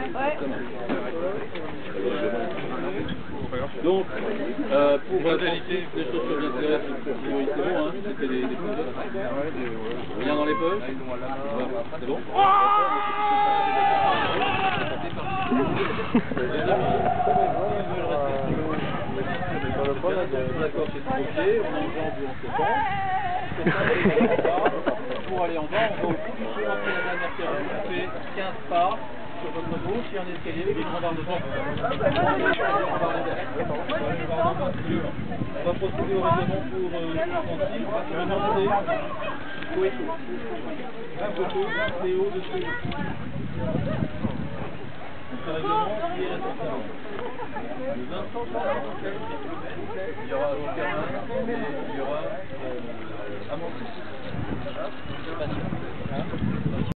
Donc, pour modalité, les chaussures bien serrées, c'est bon, hein, c'était des poches. Rien dans les poches. C'est bon. D'accord, c'est bloqué, on enjambe ou on se pend. Pour aller en bas, on va au bout du tour après la dernière pierre. Vous faites 15 pas sur votre gauche, il y a un escalier avec une rambarde devant. On va procéder au raisonnement pour tranquille. On va demander un photo, un Théo de ce règlement qui est responsable. Le 25 il y aura Superman et il y aura Amandine.